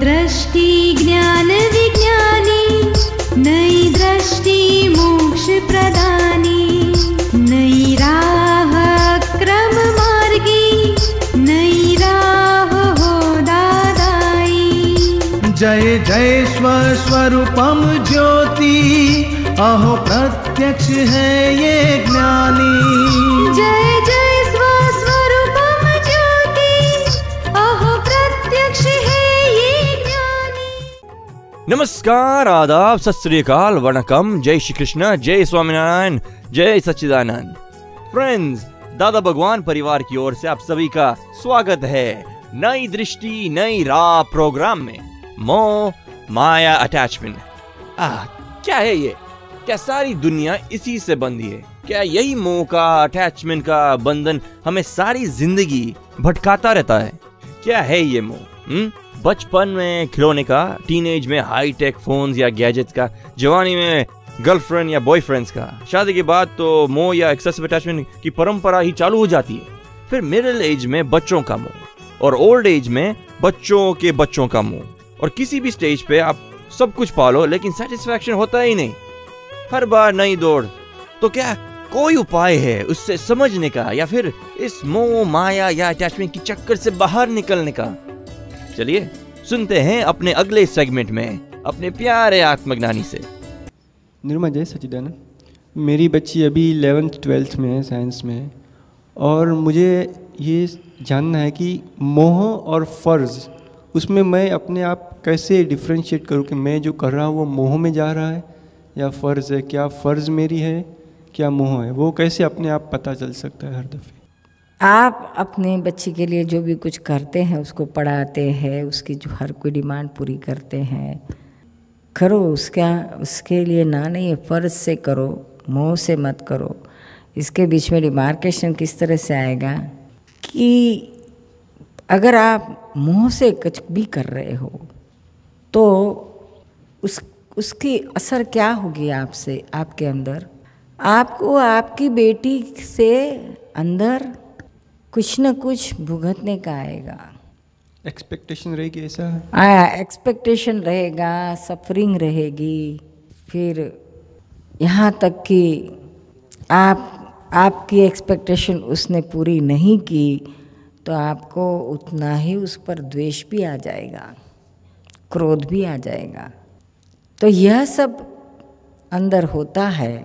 दृष्टि ज्ञान विज्ञानी, नई दृष्टि मोक्ष प्रदानी, नई राह क्रम मार्गी, नई राह हो दादाई। जय जय स्वस्वरूपम ज्योति, अहो प्रत्यक्ष है ये ज्ञानी। जय जय स्वस्वरूपम ज्योति, अहो प्रत्यक्ष है ये ज्ञानी। नमस्कार, आदाब, सत श्री अकाल, वणकम, जय श्री कृष्ण, जय स्वामीनारायण, जय सच्चिदानंद। फ्रेंड्स, दादा भगवान परिवार की ओर से आप सभी का स्वागत है नई दृष्टि नई राह प्रोग्राम में। मोह माया अटैचमेंट, क्या है ये? क्या सारी दुनिया इसी से बंधी है? क्या यही मोह का, अटैचमेंट का बंधन हमें सारी जिंदगी भटकाता रहता है? क्या है ये मोह? बचपन में खिलौने का, टीनेज में हाईटेक फोन्स या गैजेट्स का, जवानी में गर्लफ्रेंड या बॉयफ्रेंड्स का, शादी के बाद तो मोह या एक्सेसिव अटैचमेंट की परंपरा ही चालू हो जाती है। फिर मिडिल एज में बच्चों का मोह और ओल्ड एज में बच्चों के बच्चों का मोह। और किसी भी स्टेज पे आप सब कुछ पालो लेकिन सेटिस्फैक्शन होता ही नहीं, हर बार नई दौड़। तो क्या कोई उपाय है उससे समझने का, या फिर इस मोह माया या अटैचमेंट की चक्कर से बाहर निकलने का? चलिए सुनते हैं अपने अगले सेगमेंट में अपने प्यारे आत्मज्ञानी से। निर्मा, जय सच्चिदानंद। मेरी बच्ची अभी 11th 12th में है, साइंस में है, और मुझे ये जानना है कि मोह और फ़र्ज़, उसमें मैं अपने आप कैसे डिफ्रेंशिएट करूँ कि मैं जो कर रहा हूँ वो मोह में जा रहा है या फ़र्ज़ है? क्या फ़र्ज़ मेरी है, क्या मोह है? वो कैसे अपने आप पता चल सकता है हर दफ़े? आप अपने बच्चे के लिए जो भी कुछ करते हैं, उसको पढ़ाते हैं, उसकी जो हर कोई डिमांड पूरी करते हैं, करो। उसके लिए ना नहीं, फ़र्ज़ से करो, मोह से मत करो। इसके बीच में डिमार्केशन किस तरह से आएगा कि अगर आप मोह से कुछ भी कर रहे हो तो उसकी असर क्या होगी आपसे, आपके अंदर? आपको आपकी बेटी से अंदर कुछ न कुछ भुगतने का आएगा। एक्सपेक्टेशन रहेगी, ऐसा है? एक्सपेक्टेशन रहेगा, सफरिंग रहेगी। फिर यहाँ तक कि आपकी एक्सपेक्टेशन उसने पूरी नहीं की तो आपको उतना ही उस पर द्वेष भी आ जाएगा, क्रोध भी आ जाएगा। तो यह सब अंदर होता है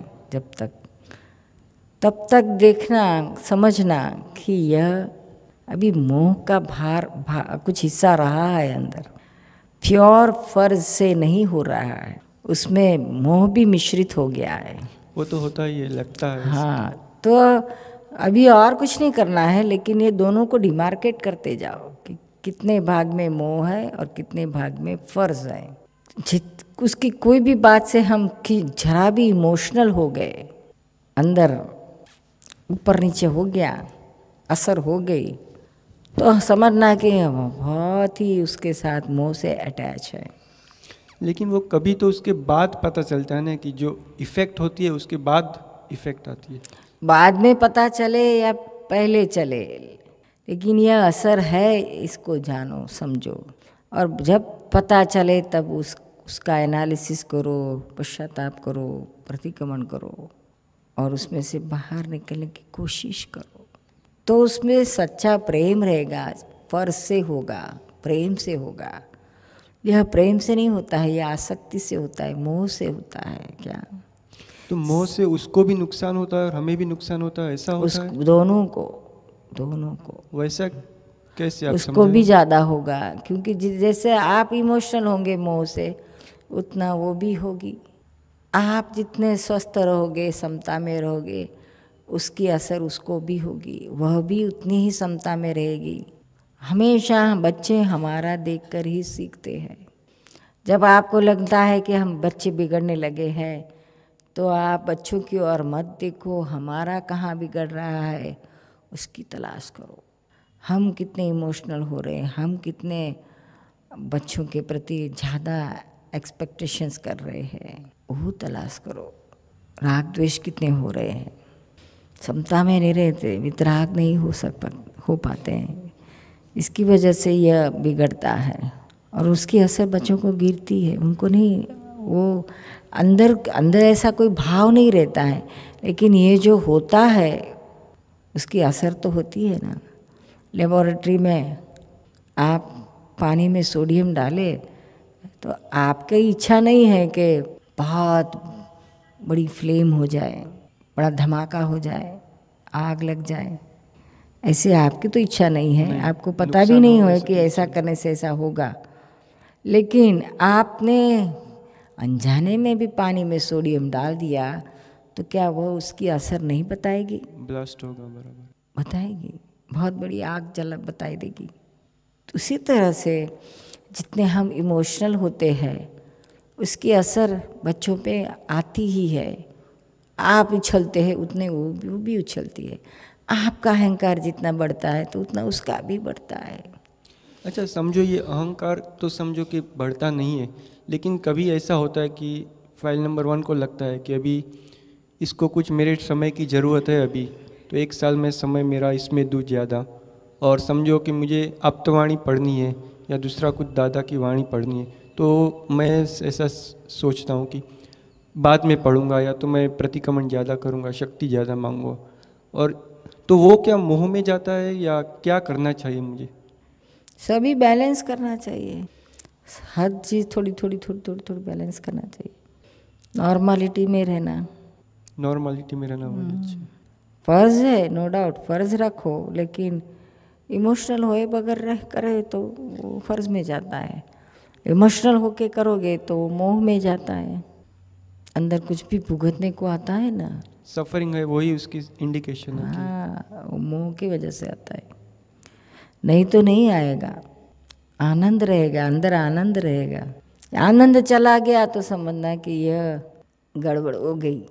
तब तक देखना, समझना कि यह अभी मोह का भार कुछ हिस्सा रहा है अंदर, प्योर फ़र्ज़ से नहीं हो रहा है, उसमें मोह भी मिश्रित हो गया है। वो तो होता ही है, लगता है। हाँ, तो अभी और कुछ नहीं करना है, लेकिन ये दोनों को डिमार्केट करते जाओ कि कितने भाग में मोह है और कितने भाग में फ़र्ज़ है। उसकी कोई भी बात से हम कि जरा भी इमोशनल हो गए, अंदर ऊपर नीचे हो गया, असर हो गई, तो समझना कि बहुत ही उसके साथ मोह से अटैच है। लेकिन वो कभी तो उसके बाद पता चलता है ना कि जो इफ़ेक्ट होती है उसके बाद इफ़ेक्ट आती है। बाद में पता चले या पहले चले, लेकिन यह असर है, इसको जानो, समझो। और जब पता चले तब उसका एनालिसिस करो, पश्चाताप करो, प्रतिक्रमण करो और उसमें से बाहर निकलने की कोशिश करो। तो उसमें सच्चा प्रेम रहेगा, फ़र्ज़ से होगा, प्रेम से होगा। यह प्रेम से नहीं होता है, यह आसक्ति से होता है, मोह से होता है। क्या तो मोह से उसको भी नुकसान होता है और हमें भी नुकसान होता है, ऐसा होता है? दोनों को। वैसा कैसे आप उसको भी ज़्यादा होगा, क्योंकि जैसे आप इमोशनल होंगे मोह से, उतना वो भी होगी। आप जितने स्वस्थ रहोगे, समता में रहोगे, उसकी असर उसको भी होगी, वह भी उतनी ही समता में रहेगी। हमेशा बच्चे हमारा देखकर ही सीखते हैं। जब आपको लगता है कि हम बच्चे बिगड़ने लगे हैं, तो आप बच्चों की ओर मत देखो, हमारा कहाँ बिगड़ रहा है उसकी तलाश करो। हम कितने इमोशनल हो रहे हैं, हम कितने बच्चों के प्रति ज़्यादा एक्सपेक्टेशंस कर रहे हैं, वो तलाश करो। राग द्वेष कितने हो रहे हैं, समता में नहीं रहते, वितराग नहीं हो पाते हैं। इसकी वजह से यह बिगड़ता है। और उसकी असर बच्चों को गिरती है, उनको नहीं, वो अंदर अंदर ऐसा कोई भाव नहीं रहता है, लेकिन ये जो होता है उसकी असर तो होती है ना। लेबोरेटरी में आप पानी में सोडियम डाले तो आपकी इच्छा नहीं है कि बहुत बड़ी फ्लेम हो जाए, बड़ा धमाका हो जाए, आग लग जाए, ऐसे आपकी तो इच्छा नहीं है, आपको पता भी नहीं हो कि ऐसा करने से ऐसा होगा। लेकिन आपने अनजाने में भी पानी में सोडियम डाल दिया तो क्या वो उसकी असर नहीं बताएगी? ब्लास्ट होगा, बराबर बताएगी, बहुत बड़ी आग जला बताई देगी। तो उसी तरह से जितने हम इमोशनल होते हैं उसकी असर बच्चों पे आती ही है। आप उछलते हैं उतने वो भी उछलती है। आपका अहंकार जितना बढ़ता है तो उतना उसका भी बढ़ता है। अच्छा, समझो ये अहंकार तो समझो कि बढ़ता नहीं है, लेकिन कभी ऐसा होता है कि फाइल नंबर 1 को लगता है कि अभी इसको कुछ मेरे समय की ज़रूरत है, अभी तो 1 साल में समय मेरा इसमें दूँ ज़्यादा, और समझो कि मुझे अप्तवाणी पढ़नी है या दूसरा कुछ दादा की वाणी पढ़नी है, तो मैं ऐसा सोचता हूँ कि बाद में पढ़ूंगा, या तो मैं प्रतिक्रमण ज़्यादा करूँगा, शक्ति ज़्यादा मांगूंगा, और तो वो क्या मोह में जाता है या क्या करना चाहिए मुझे? सभी बैलेंस करना चाहिए, हर चीज़ थोड़ी थोड़ी थोड़ी थोड़ी थोड़ी बैलेंस करना चाहिए। नॉर्मलिटी में रहना, नॉर्मलिटी में रहना फ़र्ज़ है, नो डाउट फ़र्ज़ रखो, लेकिन इमोशनल होए बगैर रह करे तो वो फ़र्ज़ में जाता है। इमोशनल होके करोगे तो मोह में जाता है, अंदर कुछ भी भुगतने को आता है ना, सफरिंग है, वही उसकी इंडिकेशन है। हाँ, वो मोह की वजह से आता है, नहीं तो नहीं आएगा। आनंद रहेगा, अंदर आनंद रहेगा। आनंद चला गया तो समझना कि यह गड़बड़ हो गई।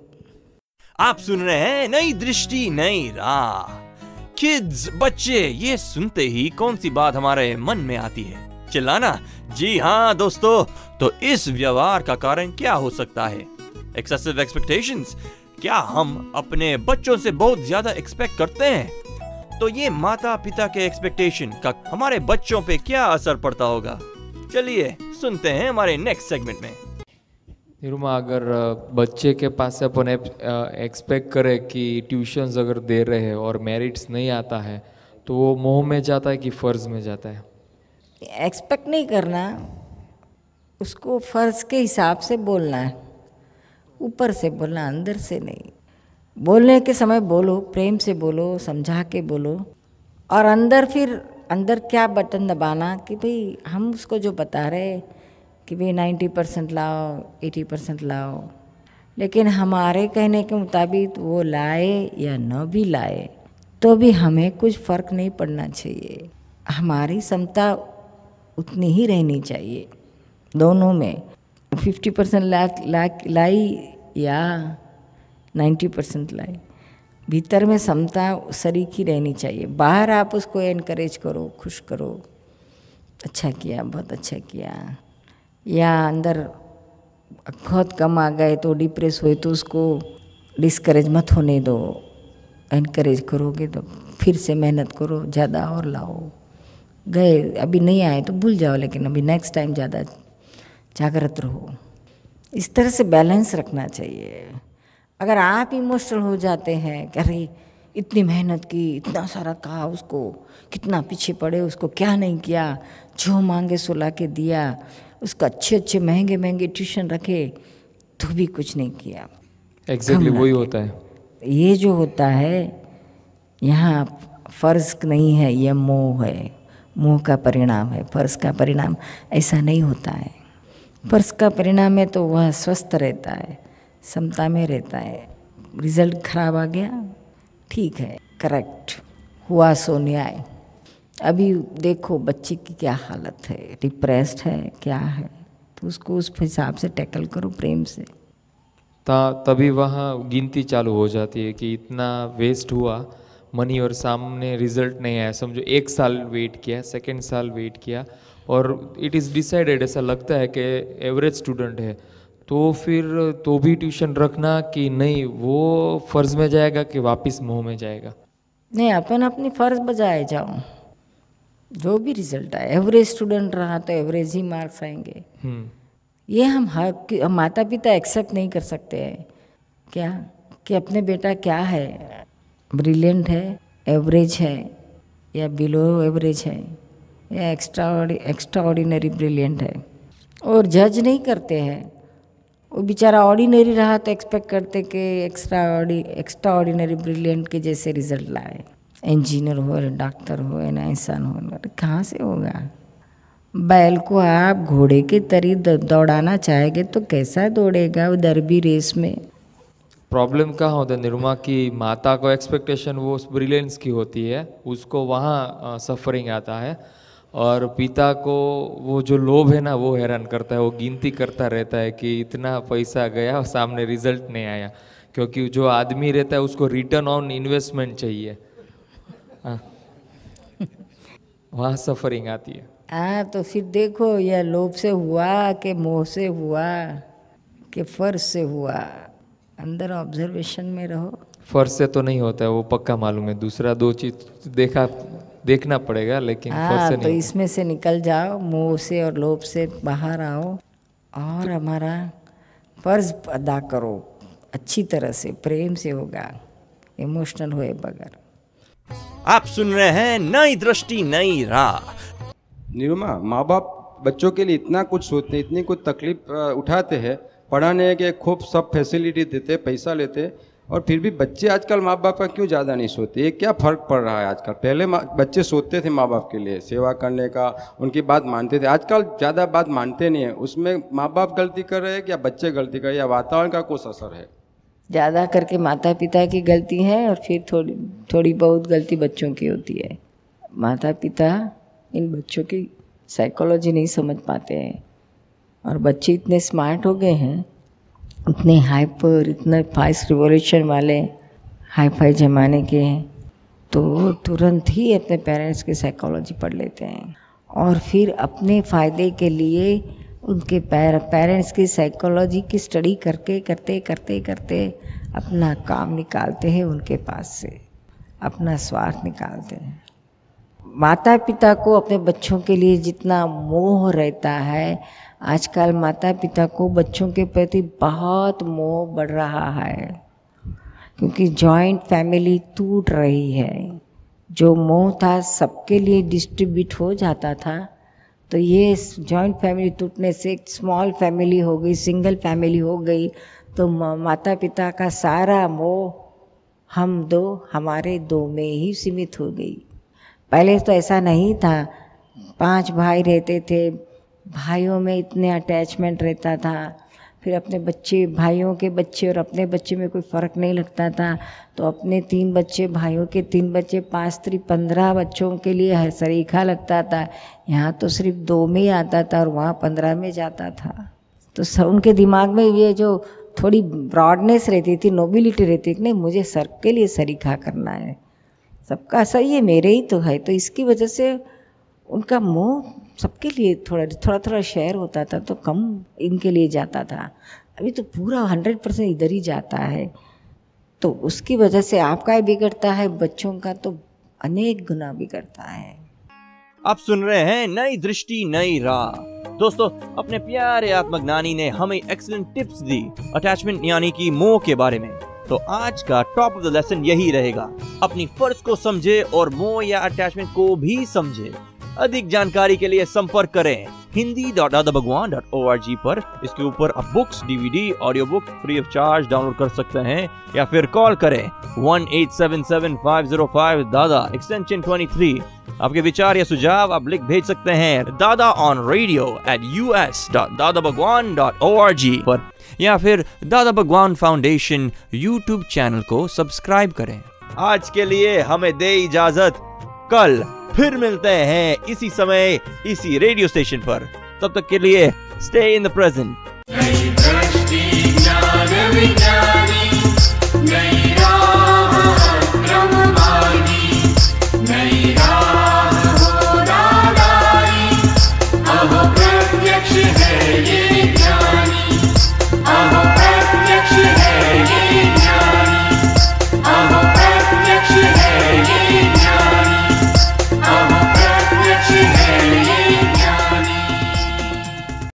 आप सुन रहे हैं नई दृष्टि नई राह। किड्स, बच्चे, ये सुनते ही कौन सी बात हमारे मन में आती है? चिल्लाना। जी हाँ दोस्तों, तो इस व्यवहार का कारण क्या हो सकता है? Excessive expectations. क्या हम अपने बच्चों से बहुत ज्यादा एक्सपेक्ट करते हैं? तो ये माता पिता के एक्सपेक्टेशन का हमारे बच्चों पे क्या असर पड़ता होगा? चलिए सुनते हैं हमारे नेक्स्ट सेगमेंट में। निरुमा, अगर बच्चे के पास से अपन एक्सपेक्ट करे कि ट्यूशन्स अगर दे रहे हैं और मेरिट्स नहीं आता है तो वो मोह में जाता है कि फ़र्ज़ में जाता है? एक्सपेक्ट नहीं करना, उसको फ़र्ज़ के हिसाब से बोलना है, ऊपर से बोलना, अंदर से नहीं। बोलने के समय बोलो, प्रेम से बोलो, समझा के बोलो, और अंदर फिर अंदर क्या बटन दबाना कि भाई हम उसको जो बता रहे कि भाई 90% लाओ, 80% लाओ, लेकिन हमारे कहने के मुताबिक वो लाए या न भी लाए तो भी हमें कुछ फ़र्क नहीं पड़ना चाहिए। हमारी क्षमता उतनी ही रहनी चाहिए दोनों में। 50% लाई या 90% लाई, भीतर में क्षमता सरीख ही रहनी चाहिए। बाहर आप उसको एनकरेज करो, खुश करो, अच्छा किया, बहुत अच्छा किया, या अंदर बहुत कम आ गए तो डिप्रेस हुए तो उसको डिस्करेज मत होने दो, एनकरेज करोगे तो फिर से मेहनत करो, ज़्यादा और लाओ। गए अभी नहीं आए तो भूल जाओ, लेकिन अभी नेक्स्ट टाइम ज़्यादा जागृत रहो। इस तरह से बैलेंस रखना चाहिए। अगर आप इमोशनल हो जाते हैं कि अरे इतनी मेहनत की, इतना सारा कहा उसको, कितना पीछे पड़े, उसको क्या नहीं किया, जो मांगे सो ला के दिया, उसका अच्छे अच्छे महंगे महंगे ट्यूशन रखे तो भी कुछ नहीं किया। एग्जैक्टली वही होता है। ये जो होता है यहाँ फ़र्ज़ नहीं है, यह मोह है, मोह का परिणाम है। फ़र्ज़ का परिणाम ऐसा नहीं होता है। फ़र्ज़ का परिणाम है तो वह स्वस्थ रहता है, समता में रहता है। रिज़ल्ट खराब आ गया, ठीक है, करेक्ट हुआ सो न्याय। अभी देखो बच्चे की क्या हालत है, डिप्रेस्ड है, क्या है, तो उसको उस हिसाब से टैकल करो प्रेम से। तभी वहाँ गिनती चालू हो जाती है कि इतना वेस्ट हुआ मनी और सामने रिजल्ट नहीं आया। समझो 1 साल वेट किया, 2nd साल वेट किया और इट इज़ डिसाइडेड, ऐसा लगता है कि एवरेज स्टूडेंट है, तो फिर तो भी ट्यूशन रखना कि नहीं, वो फ़र्ज़ में जाएगा कि वापस मोह में जाएगा? नहीं, अपन अपनी फ़र्ज़ बजाए जाओ। जो भी रिजल्ट आए, एवरेज स्टूडेंट रहा तो एवरेज ही मार्क्स आएंगे। ये हम माता पिता एक्सेप्ट नहीं कर सकते हैं क्या कि अपने बेटा क्या है, ब्रिलियंट है, एवरेज है, या बिलो एवरेज है, या एक्स्ट्रा ऑर्डिनरी ब्रिलियंट है, और जज नहीं करते हैं। वो बेचारा ऑर्डिनरी रहा तो एक्सपेक्ट करते कि एक्स्ट्रा ऑर्डिनरी ब्रिलियंट के जैसे रिजल्ट लाए, इंजीनियर हो, डॉक्टर हो, इंसान हो। अरे कहाँ से होगा? बैल को आप घोड़े के तरी दौड़ाना चाहेंगे तो कैसा दौड़ेगा वो डर्बी रेस में? प्रॉब्लम कहाँ होता है निरुमा की, माता को एक्सपेक्टेशन वो ब्रिलियंस की होती है, उसको वहाँ सफरिंग आता है, और पिता को वो जो लोभ है ना वो हैरान करता है, वो गिनती करता रहता है कि इतना पैसा गया और सामने रिजल्ट नहीं आया, क्योंकि जो आदमी रहता है उसको रिटर्न ऑन इन्वेस्टमेंट चाहिए। वहाँ सफरिंग आती है। हाँ, तो फिर देखो यह लोभ से हुआ कि मोह से हुआ कि फर्ज से हुआ, अंदर ऑब्जर्वेशन में रहो। फर्ज से तो नहीं होता है, वो पक्का मालूम है, दूसरा दो चीज देखना पड़ेगा, लेकिन फर्ज से तो नहीं। इसमें से निकल जाओ, मोह से और लोभ से बाहर आओ और हमारा फर्ज अदा करो अच्छी तरह से, प्रेम से होगा, इमोशनल हुए बगैर। आप सुन रहे हैं नई दृष्टि नई राह। निरुमा, माँ बाप बच्चों के लिए इतना कुछ सोचते हैं, इतनी कुछ तकलीफ उठाते हैं, पढ़ाने के खूब सब फैसिलिटी देते, पैसा लेते, और फिर भी बच्चे आजकल माँ बाप का क्यों ज़्यादा नहीं सोते? ये क्या फ़र्क पड़ रहा है आजकल? पहले बच्चे सोचते थे माँ बाप के लिए, सेवा करने का, उनकी बात मानते थे। आजकल ज़्यादा बात मानते नहीं है। उसमें माँ बाप गलती कर रहे हैं या बच्चे गलती कर रहे हैं, या वातावरण का कुछ असर है? ज़्यादा करके माता पिता की गलती है, और फिर थोड़ी बहुत गलती बच्चों की होती है। माता पिता इन बच्चों की साइकोलॉजी नहीं समझ पाते हैं, और बच्चे इतने स्मार्ट हो गए हैं, इतने हाइपर, इतने फास्ट रिवॉल्यूशन वाले हाई फाई ज़माने के हैं, तो वो तुरंत ही अपने पेरेंट्स की साइकोलॉजी पढ़ लेते हैं, और फिर अपने फ़ायदे के लिए उनके पेरेंट्स की साइकोलॉजी की स्टडी करते अपना काम निकालते हैं, उनके पास से अपना स्वार्थ निकालते हैं। माता पिता को अपने बच्चों के लिए जितना मोह रहता है, आजकल माता पिता को बच्चों के प्रति बहुत मोह बढ़ रहा है, क्योंकि जॉइंट फैमिली टूट रही है। जो मोह था सबके लिए डिस्ट्रीब्यूट हो जाता था, तो ये जॉइंट फैमिली टूटने से एक स्मॉल फैमिली हो गई, सिंगल फैमिली हो गई, तो माता पिता का सारा मोह हम दो हमारे दो में ही सीमित हो गई। पहले तो ऐसा नहीं था, 5 भाई रहते थे, भाइयों में इतने अटैचमेंट रहता था, फिर अपने बच्चे, भाइयों के बच्चे और अपने बच्चे में कोई फ़र्क नहीं लगता था, तो अपने 3 बच्चे, भाइयों के 3 बच्चे, 5-15 बच्चों के लिए हर सरीखा लगता था। यहाँ तो सिर्फ 2 में ही आता था और वहाँ 15 में जाता था। तो उनके दिमाग में ये जो थोड़ी ब्रॉडनेस रहती थी, नोबिलिटी रहती थी, नहीं मुझे सबके लिए सरीखा करना है, सबका सही है, मेरे ही तो है, तो इसकी वजह से उनका मोह सबके लिए थोड़ा शेयर होता था, तो कम इनके लिए जाता था। अभी तो पूरा 100% इधर ही जाता है, तो उसकी वजह से आपका ही बिगड़ता है, बच्चों का तो अनेक गुना बिगड़ता है। आप सुन रहे हैं नई दृष्टि नई राह। दोस्तों, अपने प्यारे आत्मज्ञानी ने हमें एक्सीलेंट टिप्स दी अटैचमेंट यानी कि मोह के बारे में। तो आज का टॉप ऑफ द लेसन यही रहेगा, अपनी फर्ज को समझे और मोह या अटैचमेंट को भी समझे। अधिक जानकारी के लिए संपर्क करें hindi.dadabhagwan.org पर। इसके ऊपर आप books, DVD, audio book free of charge download कर सकते हैं, या फिर कॉल करें 1-877-505 एक्सटेंशन 23। आपके विचार या सुझाव आप लिख भेज सकते हैं dadaonradio@us.dadabhagwan.org पर, या फिर Dada Bhagwan foundation YouTube channel को सब्सक्राइब करें। आज के लिए हमें दे इजाजत, कल फिर मिलते हैं इसी समय इसी रेडियो स्टेशन पर। तब तक के लिए स्टे इन द प्रेजेंट। नई राह हो दादाई, अहो प्रत्यक्ष